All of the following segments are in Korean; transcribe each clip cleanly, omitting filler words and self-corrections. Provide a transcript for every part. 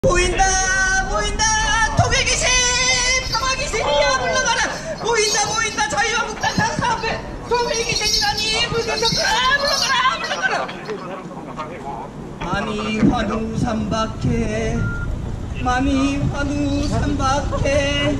보인다 보인다 통일귀신 평화귀신이야 물러가라. 보인다 자유한국당 당사 앞에 통일귀신이라니 물러가라. 많이 환우 삼박해 많이 환우 삼박해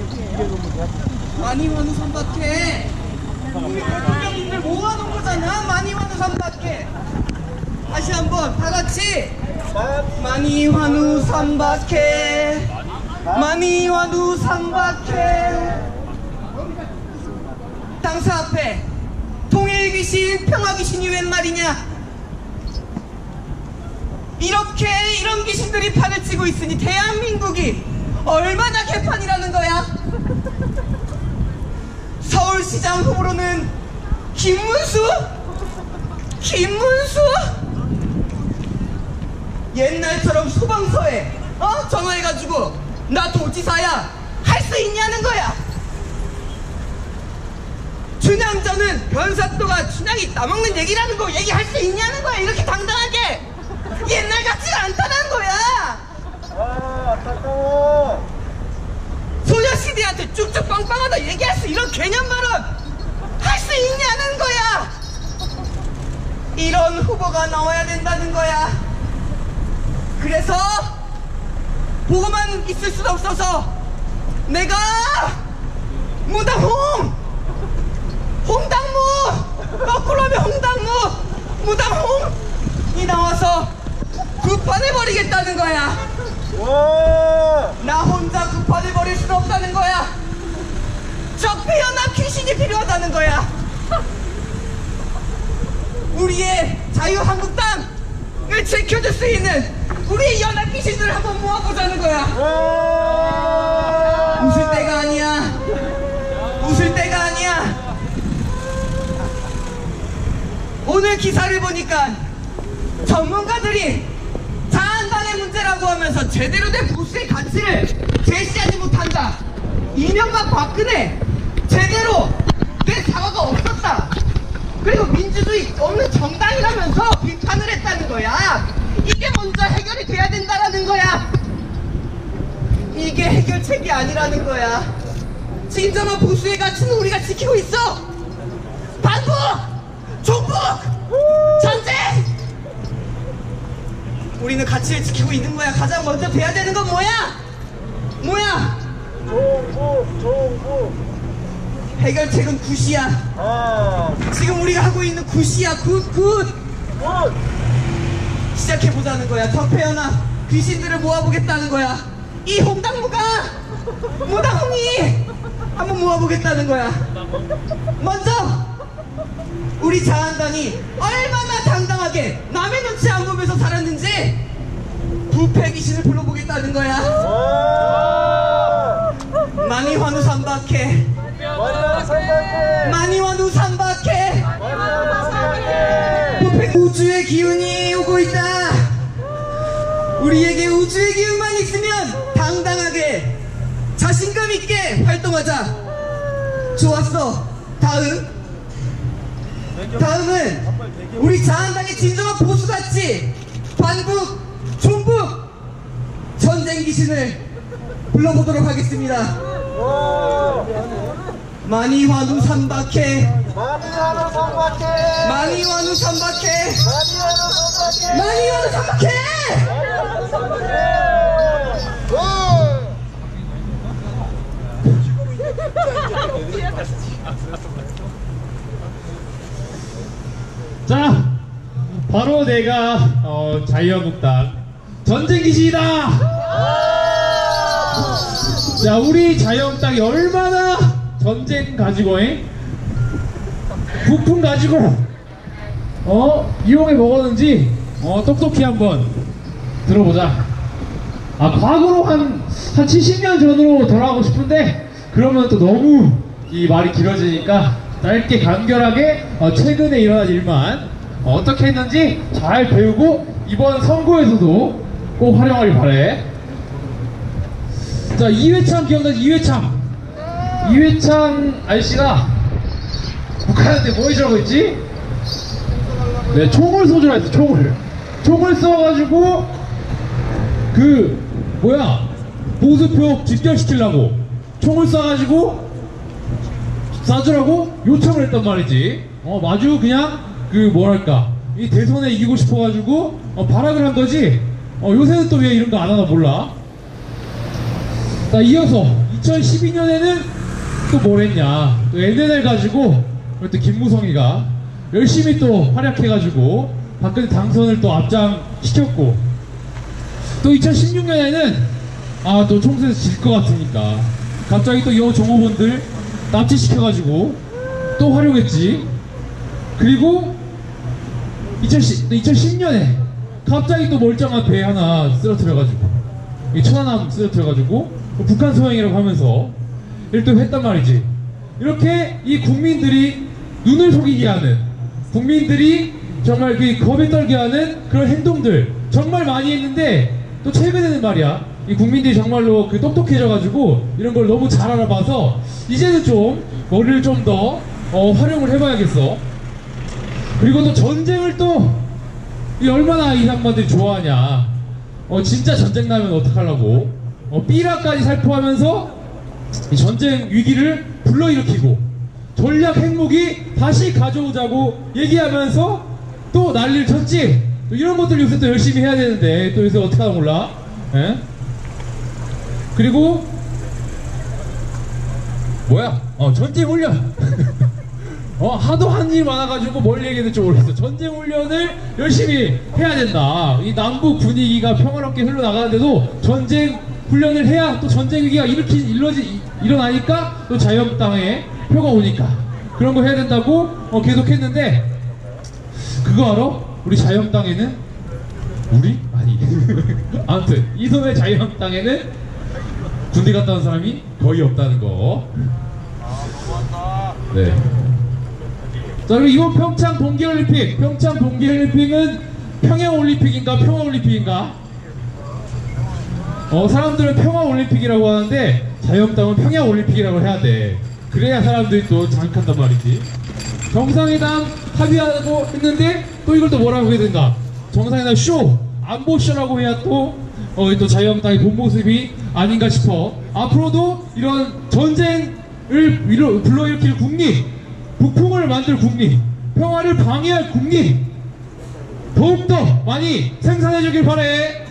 우리 대통령님들 모아놓은 거잖아. 많이 환우 삼박해. 다시 한번 다같이 많이 환우 삼박해 많이 환우 삼박해. 당사 앞에 통일귀신 평화귀신이 웬 말이냐. 이런 귀신들이 판을 치고 있으니 대한민국이 얼마나 개판이라는 거야. 서울시장 후보로는 김문수? 옛날처럼 소방서에 전화해가지고 나 도지사야 할 수 있냐는 거야. 춘향전은 변사또가 춘향이 따먹는 얘기라는 거 얘기할 수 있냐는 거야. 이렇게 당당하게. 옛날 같지가 않다는 거야. 아까워. 소녀시대한테 쭉쭉 빵빵하다 얘기할 수 이런 개념 발언 할 수 있냐는 거야. 이런 후보가 나와야 된다는 거야. 그래서 보고만 있을 수는 없어서 내가 홍당무 거꾸로 하면 홍당무 무당홍이 나와서 구판해버리겠다는 거야. 나 혼자 구판해버릴 수는 없다는 거야. 적폐연합 귀신이 필요하다는 거야. 우리의 자유한국당을 지켜줄 수 있는 우리의 연합 귀신들을 한번 모아보자는 거야. 웃을 때가 아니야. 오늘 기사를 보니까 전문가들이 자한당의 문제라고 하면서 제대로 된 보수의 가치를 제시하지 못한다. 이명박 박근혜 제대로 된 사과가 없었다. 그리고 민주주의 없는 정당이라면서 비판을 했다는 거야. 이게 먼저 해결이 돼야 된다라는 거야. 이게 해결책이 아니라는 거야. 진정한 보수의 가치는 우리가 지키고 있어. 반복! 종북! 전쟁! 우리는 가치를 지키고 있는 거야. 가장 먼저 돼야 되는 건 뭐야? 종북. 해결책은 굿이야. 지금 우리가 하고 있는 굿이야. 굿. 시작해보자는 거야. 적폐연합 귀신들을 모아보겠다는 거야. 이 홍당무가 무당홍이 한번 모아보겠다는 거야. 먼저 우리 자한당이 얼마나 당당하게 남의 눈치 안 보면서 살았는지 부패 귀신을 불러보겠다는 거야. 많이 환우 삼박해 부패. 우주의 기운이 오고 있다. 우리에게 우주의 기운만 있으면 당당하게 자신감 있게 활동하자. 좋았어. 다음은 우리 자한당의 진정한 보수가치 반북, 종북, 전쟁 귀신을 불러보도록 하겠습니다. 많이 환우 삼박해 자, 바로 내가 자유한국당 전쟁 귀신이다. 자, 우리 자유한국당이 얼마나 전쟁 가지고 부품 가지고 이용해 먹었는지 똑똑히 한번 들어보자. 과거로 한 70년 전으로 돌아가고 싶은데 그러면 또 너무 이 말이 길어지니까 짧게 간결하게 최근에 일어난 일만 어떻게 했는지 잘 배우고 이번 선거에서도 꼭 활용하길 바래. 자, 이회창 기억나지? 이회창 아저씨가 북한한테 뭐 해주라고 했지? 네, 총을 쏘주라 했어. 총을 쏘가지고 그 뭐야, 보수표 집결시키려고 총을 쏴가지고 쏴주라고 요청을 했단 말이지. 아주 그냥 뭐랄까, 이 대선에 이기고 싶어가지고 발악을 한 거지. 요새는 또 왜 이런 거 안 하나 몰라. 자, 이어서 2012년에는 또 뭘 했냐, 또 NNL 가지고 또 김무성이가 열심히 또 활약해가지고 박근혜 당선을 또 앞장시켰고, 또 2016년에는 또 총선에서 질 것 같으니까 갑자기 또 여 종업원들 납치시켜가지고 또 활용했지. 그리고 2010년에 갑자기 또 멀쩡한 배 하나 쓰러뜨려가지고, 이 천안함 쓰러뜨려가지고 북한 소행이라고 하면서 이를 또 했단 말이지. 이렇게 이 국민들이 눈을 속이게 하는, 국민들이 정말 겁에 떨게 하는 그런 행동들 정말 많이 했는데, 또 최근에는 말이야, 이 국민들이 정말로 똑똑해져가지고 이런 걸 너무 잘 알아봐서 이제는 좀 머리를 좀 더 활용을 해봐야겠어. 그리고 또 전쟁을 또 얼마나 이 양반들이 좋아하냐. 진짜 전쟁 나면 어떡하려고 삐라까지 살포하면서 이 전쟁 위기를 불러일으키고 전략 핵무기 다시 가져오자고 얘기하면서 또 난리를 쳤지. 또 이런 것들 요새 또 열심히 해야 되는데 또 요새 어떡하나 몰라. 에? 그리고 뭐야, 전쟁 훈련. 하도 한 일 많아가지고 뭘 얘기했는지 모르겠어. 전쟁 훈련을 열심히 해야 된다. 이 남북 분위기가 평화롭게 흘러나가는데도 전쟁 훈련을 해야 또 전쟁 위기가 일어나니까 또 자유한국당에 표가 오니까 그런 거 해야 된다고 계속 했는데, 그거 알아? 우리 자유한국당에는 아니 아무튼 이놈의 자유한국당에는 군대 갔다 온 사람이 거의 없다는 거. 네. 자, 그리고 이번 평창 동계올림픽, 평창 동계올림픽은 평양올림픽인가 평화올림픽인가? 사람들은 평화올림픽이라고 하는데 자유한국당은 평양올림픽이라고 해야 돼. 그래야 사람들이 또 장악한단 말이지. 정상회담 합의하고 했는데 또 이걸 또 뭐라고 해야 된가? 정상회담 쇼, 안보쇼라고 해야 또 자유한국당의 본 모습이 아닌가 싶어. 앞으로도 이런 전쟁을 불러일으킬 국민, 북풍을 만들 국민, 평화를 방해할 국민 더욱더 많이 생산해주길 바래.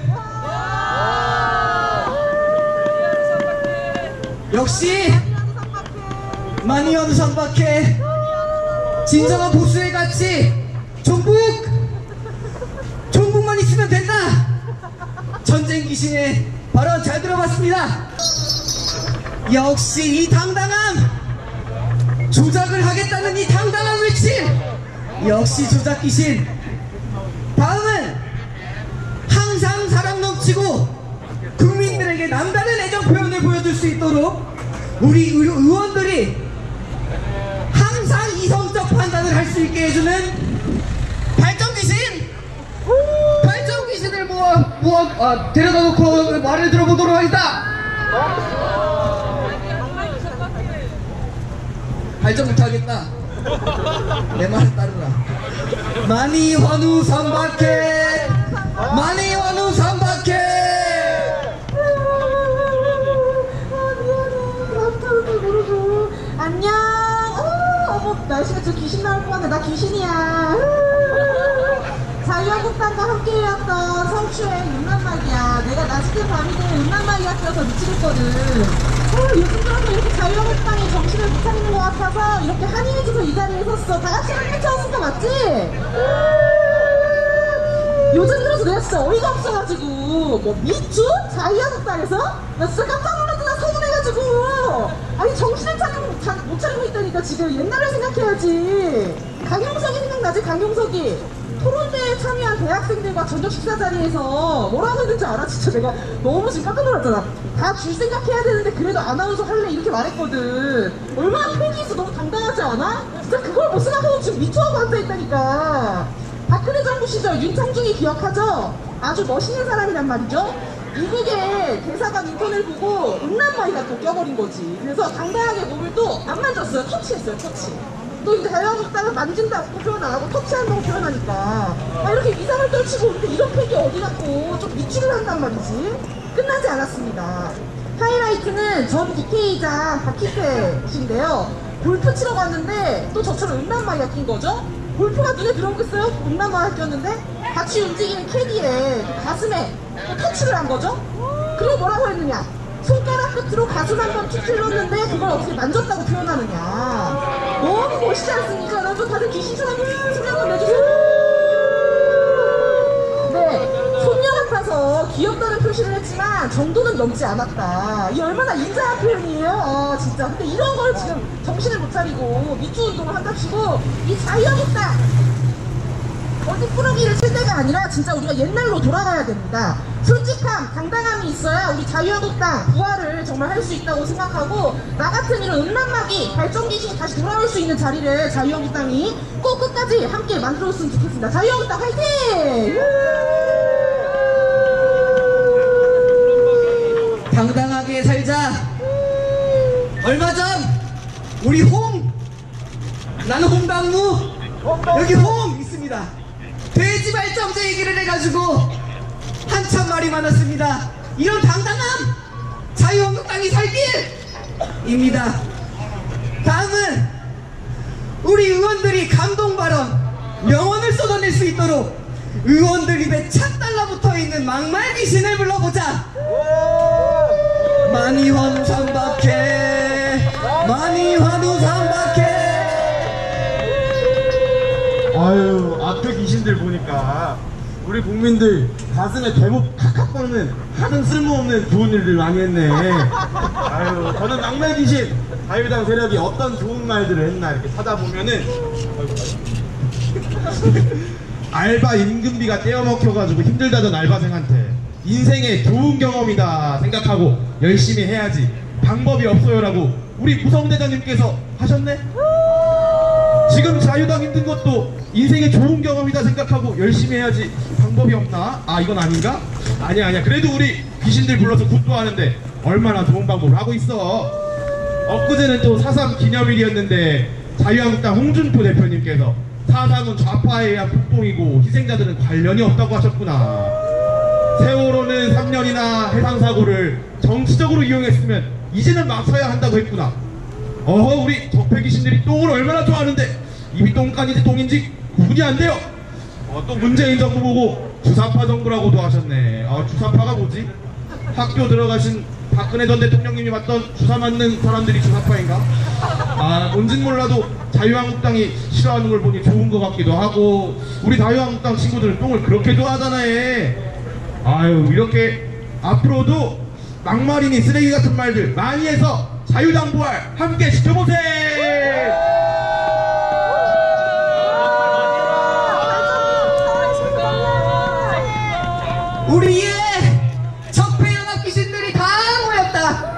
역시 많이 연상박해. 진정한 보수의 가치, 종북만 있으면 된다. 전쟁 귀신의 발언 잘 들어봤습니다. 역시 이 당당함, 조작을 하겠다는 이 당당한 외침, 역시 조작 귀신. 다음은 항상 사랑 넘치고 국민들에게 남다른 애정 표현을 보여줄 수 있도록 우리 의원들이 항상 이성적 판단을 할 수 있게 해주는 발전 귀신을 데려다 놓고 말을 들어보도록 하겠다. 발전 못하겠다. 내 말을 따르라. 많이 환우 삼박해, 많이 환우 삼박해. 안녕. 어머, 날씨가 진짜 귀신 나올 것 같네. 나 귀신이야. 자유한국당과 함께해왔던 성추행 음란마귀야. 내가 낮은 밤이 되면 음란마귀가 껴서 미치겠거든. 요즘 들어서 이렇게 자유한국당이 정신을 못 차리는 것 같아서 이렇게 한의해줘서 이 자리에 섰어. 다 같이 한일 쳐왔으니까 맞지? 요즘 들어서 내가 진짜 어이가 없어가지고 뭐 미투? 자유한국당에서? 나 진짜 깜짝 놀랐어. 나 서운해가지고. 아니 정신을 못 차리고 있다니까. 지금 옛날을 생각해야지. 강용석이 생각나지? 강용석이 토론대에 참여한 대학생들과 저녁 식사 자리에서 뭐라고 했는지 알아? 진짜 내가 너무 지금 깜짝 놀랐잖아. 다 줄 생각해야 되는데 그래도 아나운서 할래 이렇게 말했거든. 얼마나 패기 있어. 너무 당당하지 않아? 진짜 그걸 못 생각하고 지금 미투하고 앉아있다니까. 박근혜 정부 시절 윤창중이 기억하죠? 아주 멋있는 사람이란 말이죠. 미국의 대사관 인턴을 보고 음란마귀가 또 껴버린 거지. 그래서 당당하게 몸을 또 안 만졌어요. 터치했어요. 터치. 또 이제 자유한국당은 만진다고 표현 안 하고 터치한다고 표현하니까 이렇게 이상을 떨치고 근데 이런 팩이 어디 갔고 좀 미추를 한단 말이지. 끝나지 않았습니다. 하이라이트는 전 DK이자 박희태신데요. 골프 치러 갔는데 또 저처럼 음란마귀가 낀 거죠? 골프가 눈에 들어오겠어요? 음란마귀가 꼈는데 같이 움직이는 캐디의 그 가슴에 또 터치를 한 거죠? 그리고 뭐라고 했느냐? 손가락 끝으로 가슴 한번 툭 찔렀는데 그걸 어떻게 만졌다고 표현하느냐? 너무 멋있지 않습니까? 여러분 다들 귀신처럼 소리 한번 내주세요. 네, 손녀 같아서 귀엽다는 표시를 했지만 정도는 넘지 않았다. 이 얼마나 인자한 표현이에요. 진짜. 근데 이런 걸 지금 정신을 못 차리고 미투 운동을 한답시고 이 자유한국당 어디 뿌러기를 칠 때가 아니라 진짜 우리가 옛날로 돌아가야 됩니다. 솔직함, 당당함이 있어야 우리 자유한국당 부활을 정말 할 수 있다고 생각하고 나 같은 이런 음란마귀, 발전귀신이 다시 돌아올 수 있는 자리를 자유한국당이 꼭 끝까지 함께 만들어줬으면 좋겠습니다. 자유한국당 화이팅! 당당하게 살자. 얼마 전 우리 나는 홍당무 여기 있습니다. 돼지 발정제 얘기를 해가지고 한참 말이 많았습니다. 이런 당당함 자유한국당이 살 길입니다. 다음은 우리 의원들이 감동 발언 명언을 쏟아낼 수 있도록 의원들 입에 착 달라붙어있는 막말 귀신을 불러보자. 많이 환우 삼박해 많이 환우 삼박해. 아유, 앞에 귀신들 보니까 우리 국민들 가슴에 대목 칵칵 거리는 하등 쓸모없는 좋은 일들 많이 했네. 아유, 저는 막말 귀신 자유당 세력이 어떤 좋은 말들을 했나 이렇게 찾아보면은 알바 임금비가 떼어먹혀가지고 힘들다던 알바생한테 인생의 좋은 경험이다 생각하고 열심히 해야지 방법이 없어요라고 우리 구성대장님께서 하셨네? 지금 자유당 힘든 것도 인생의 좋은 경험이다 생각하고 열심히 해야지 방법이 없나? 아, 이건 아닌가? 아니야 그래도 우리 귀신들 불러서 굿도 하는데 얼마나 좋은 방법을 하고 있어. 엊그제는 또 4.3 기념일이었는데 자유한국당 홍준표 대표님께서 4.3은 좌파에 의한 폭동이고 희생자들은 관련이 없다고 하셨구나. 세월호는 3년이나 해상사고를 정치적으로 이용했으면 이제는 막서야 한다고 했구나. 어허, 우리 적폐 귀신들이 똥을 얼마나 좋아하는데 입이 똥간인지 똥인지 구분이 안 돼요. 또 문재인 정부 보고 주사파 정부라고도 하셨네. 주사파가 뭐지? 학교 들어가신 박근혜 전 대통령님이 맞던 주사 맞는 사람들이 주사파인가? 뭔진 몰라도 자유한국당이 싫어하는 걸 보니 좋은 것 같기도 하고 우리 자유한국당 친구들은 똥을 그렇게 좋아하잖아요. 아유, 이렇게 앞으로도 막말이니 쓰레기 같은 말들 많이 해서 자유당 부활 함께 지켜보세요. 우리의 적폐 연합 귀신들이 다 모였다.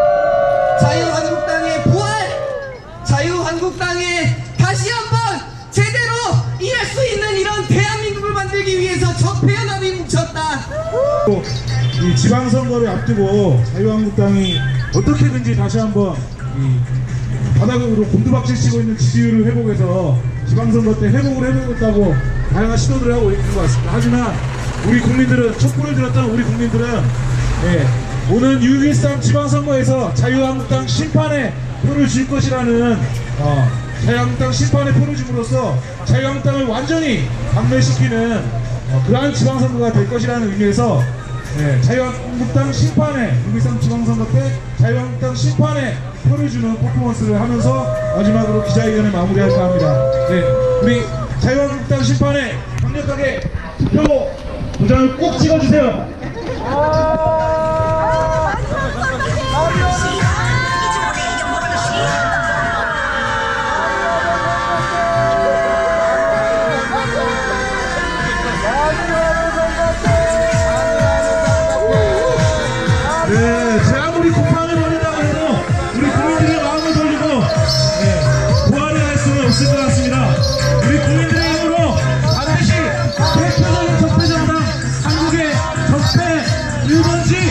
자유한국당의 부활, 자유한국당에 다시 한번 제대로 일할 수 있는 이런 대한민국을 만들기 위해서 적폐 연합이 뭉쳤다. 이 지방선거를 앞두고 자유한국당이 어떻게든지 다시 한번 이 바닥으로 곤두박질 치고 있는 지지율을 회복해서 지방선거 때 회복을 해보겠다고 다양한 시도들을 하고 있는 것 같습니다. 하지만 우리 국민들은, 촛불을 들었던 우리 국민들은 오는 6.13 지방선거에서 자유한국당 심판에 표를 줄 것이라는 자유한국당 심판에 표를 줌으로써 자유한국당을 완전히 박멸시키는 그러한 지방선거가 될 것이라는 의미에서 자유한국당 심판에 6.13 지방선거 때 자유한국당 심판에 표를 주는 퍼포먼스를 하면서 마지막으로 기자회견을 마무리할까 합니다. 우리 자유한국당 심판에 강력하게 투표 도장을 꼭 찍어주세요. 제 아무리 고판을 벌린다고 해도 우리 국민들의 마음을 돌리고 부활을 할 수는 없을 것 같습니다. 우리 국민들의 힘으로 반드시 대표적인 적폐정당, 한국의 적폐 1번지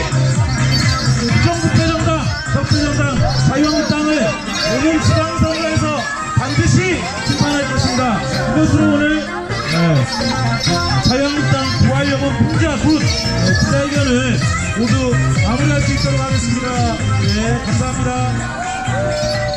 감사합니다.